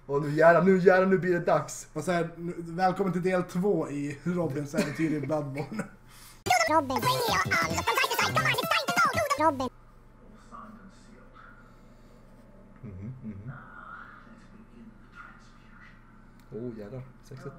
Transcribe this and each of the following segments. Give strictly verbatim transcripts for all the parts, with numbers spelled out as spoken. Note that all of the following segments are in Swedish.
Och nu jävlar, nu jävlar, nu blir det dags. Och så här, välkommen till del två i Robins äventyr i Bloodborne. Robin. Robin. Mhm, mhm. Oh jävlar, sexigt.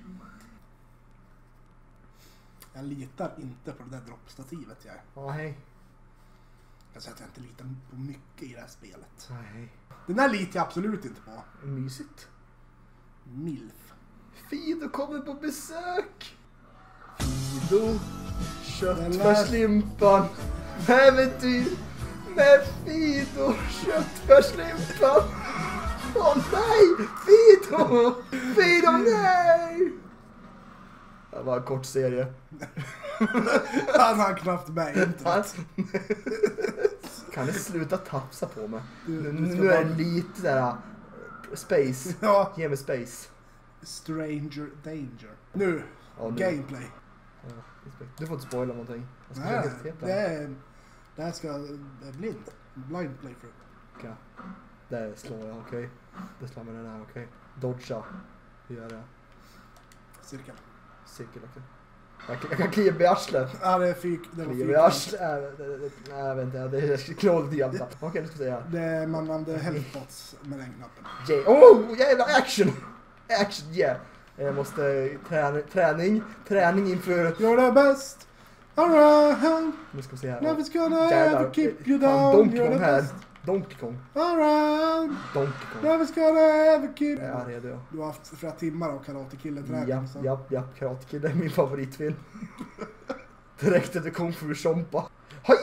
Jag litar inte på det där droppstativet jag. Ja, hej. Jag säger att jag inte litar på mycket i det här spelet. Ja, hej. Den där litar jag absolut inte på. Mysigt. Milf. Fido kommer på besök. Fido. Köttfärslimpan. Äventyr med Fido. Köttfärslimpan. Åh nej! Fido! Fido, nej! Det var en kort serie. Han har knappt med internet. Kan du sluta tafsa på mig? Du, Nu, du nu bara... är det lite där uh, space. Ja. Ge mig space. Stranger danger. Nu, Ja, nu. gameplay. Ja, du får inte spoila någonting. Jag ska Nej, helt fel det är... Det här ska... Det är blind. Blind playthrough. Okej. Där slår jag, okej. Okay. Det slår mig den här, okej. Okay. Dodga. Hur gör jag? Cirkel. Cirkel, okej. Okay. Jag, jag kan klia i arslet. Ja, det är fyk. Det var Klia i fyk. arslet. Nej, jag vet inte. Det är knåligt jävla. Okej, okay, nu ska vi säga. Det är man använder healthpots med den knappen. Yeah. Oh, jävla action! Action, yeah. Jag måste träna, träning, träning inför... You're the best around. Nu ska vi se här. Never's gonna Jävlar. ever keep you Fan, down. Donkey You're Kong the här. best Donkey Kong. around. Donkey Kong. Never's gonna ever keep... Jag är redo. Du har haft flera timmar av Karate Kid-träning. Ja, så. ja, ja. Karate Kid är min favoritfilm. Direkt efter Kung Fu Chompa. Haja!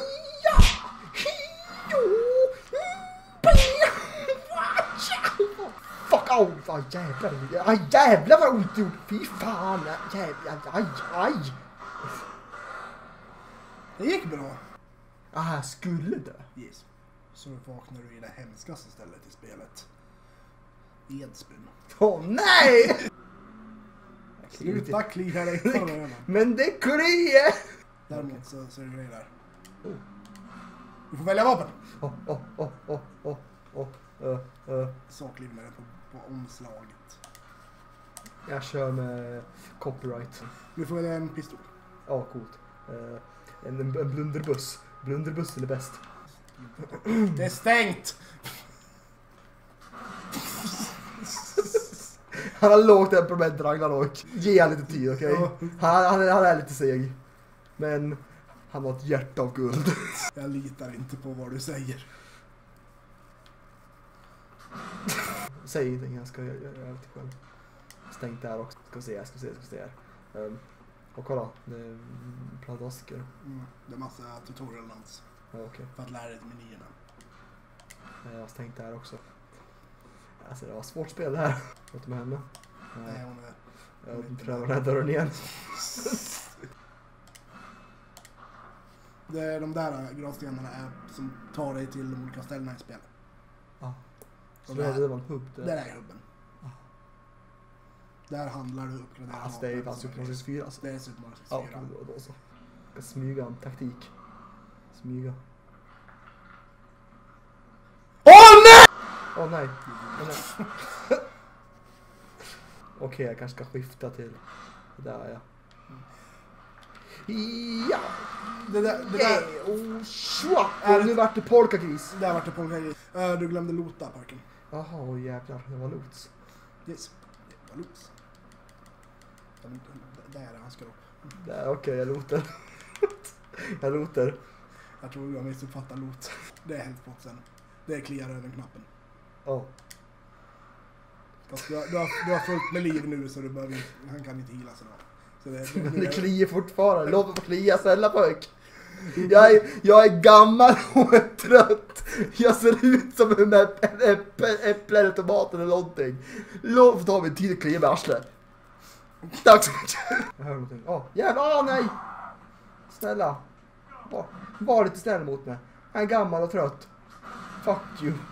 Hijo! Fuck out! Aj jävlar. Aj jävlar vad ont det gjort. Fy fan. Jävlar. Aj, aj. Det gick bra. Ah, jag skulle dö. Yes. Så vaknar du i det hemskaste stället i spelet. Edsbyn. Åh oh, nej! Sluta klia dig på ögonen. Men det kliar! Däremot så, så är det grejer där. Oh. Du får välja vapen. Åh, åh, åh, åh, åh, åh, åh, åh. Sakliv med det på, på omslaget. Jag kör med copyright. Du får välja en pistol. Ja, coolt. Uh, en, en blunderbuss. Blunderbussen är bäst. Det är stängt! Han har lågt temperament, Ragnarok. Ge han lite tid, okej? Okay? Ja. Han, han, han är lite seg. Men han har ett hjärta av guld. Jag litar inte på vad du säger. Säg ingenting, jag ska göra det själv. Stängt där också. Ska se, ska se, ska se. Um, och kolla, det är pladasker. Mm, det är massa tutorial notes. Ja, okej. Okay. För att lära dig menyerna. Jag har stängt där också. Alltså det var svårt spel det här. Vet du med henne? Nej, hon är... Jag prövar den här dörren igen. Det är de där gravstenarna är som tar dig till de olika ställena i spelet. Ja. Så Och det, där- det var en hubb där. Där är hubben. Där handlar du uppgradera Alltså det är ju vapen. fan Super Mario sextiofyra alltså. Det är Super Mario Ja, sextiofyra. då, då så. Jag ska smyga en taktik. Smyga. Åh nej! Åh nej. Åh nej. Okej, jag kanske ska skifta till där ja. Ja! Det där, det Yeah! där, Oh, schwack! Är Och det- nu vart det polkagris. där vart det på en uh, Du glömde lota parken. Jaha, oh, jävlar. Det var lots. Yes. Det var los. Den- Där är hans kropp. Där, okej, okay, jag loter. jag loter. Jag tror du har missuppfattat lot. Det är healthpotsen. Det är kliar över knappen. Oh. Fast du, har, du, har, du har fullt med liv nu så du behöver, han kan inte hila sig då. Så det, det, Men det det, kliar fortfarande. Låt mig få klia snälla pojk. Jag är, jag är gammal och är trött. Jag ser ut som en äpple, äpple, äpple eller tomat eller någonting. Låt mig ta min tid och klia med arslet. Tack så mycket. Jag hör någonting. Åh, oh, jävlar, åh nej. Snälla. Var, var lite snäll mot mig. Jag är gammal och trött. Fuck you.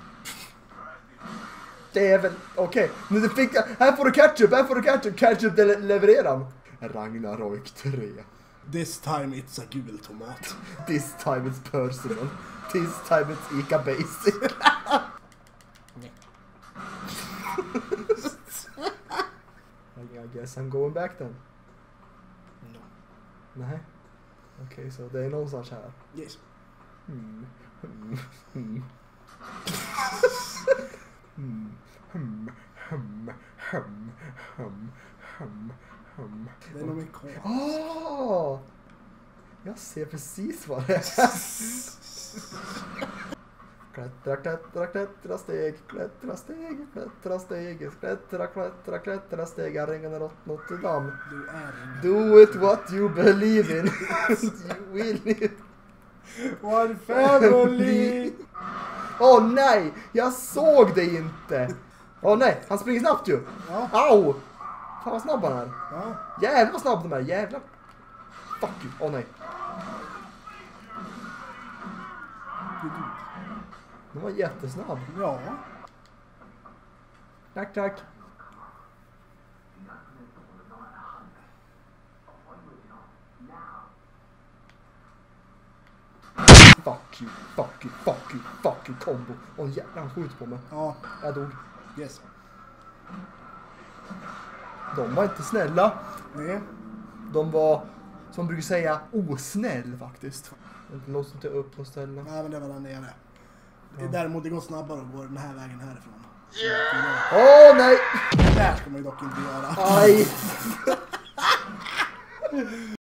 Det är väl, okej. Okay. Nu det fick jag, här får du ketchup, här får du ketchup. Ketchup le levererar. Ragnarok tre. This time it's a gul tomat. This time it's personal. This time it's Ica basic. I guess I'm going back then. No. Nej. Okej, okay, så det är någonstans här. Yes. Hmm. Hmm. Hmm. Hmm. Hmm. Hmm. Hmm. Hmm. Hmm. Hmm. Det är nog min kvar. Åh! Jag ser precis vad det är. Klättra, klättra, klättra, steg, klättra, steg, klättra, steg, klättra, klättra, klättra, steg, jag ringer åt Notre Dame. Du är ingen. Do it what you believe in. You will live. One family! Åh oh, nej, jag såg det inte. Åh oh, nej, han springer snabbt ju. Ja. Au! Fan vad snabb han är. Ja. Jävlar vad snabb de är, jävlar. Fuck you, åh oh, nej. De var jättesnabb. Ja. Tack, tack. Fuck you, fuck you, fuck you, fuck you, combo. Åh jävlar, han skjuter på mig. Ja. Jag dog. Yes. De var inte snälla. Nej. De var, som brukar säga, osnäll faktiskt. Inte låst inte upp på ställen. Nej, men det var där nere. Ja. Däremot det går snabbare att gå den här vägen härifrån. Åh oh, nej! Där ska man ju dock inte göra. Aj!